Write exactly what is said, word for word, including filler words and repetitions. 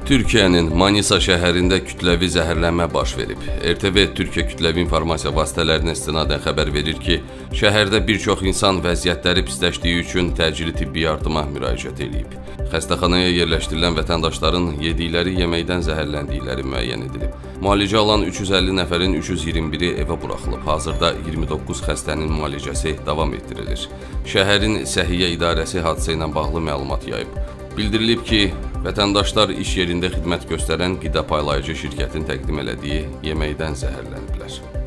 Türkiyənin Manisa şəhərində kütləvi zəhərlənmə baş verib. R T V Türkiyə kütləvi informasiya vasitələrinə istinadən xəbər verir ki, şəhərdə bir çox insan vəziyyətləri pisləşdiyi üçün təcili tibbi yardıma müraciət edib. Xəstəxanaya yerləşdirilən vətəndaşların yedikləri yeməkdən zəhərləndikləri müəyyən edilib. Müalicə alan üç yüz əlli nəfərin üç yüz iyirmi biri evə buraxılıb. Hazırda iyirmi doqquz xəstənin müalicəsi davam etdirilir. Şəhərin Səhiyyə İdarəsi hadisə ilə bağlı məlumat yayıb. Bildirilib ki, vətəndaşlar iş yerində xidmət göstərən qida paylayıcı şirkətin təqdim elədiyi yeməkdən zəhərləniblər.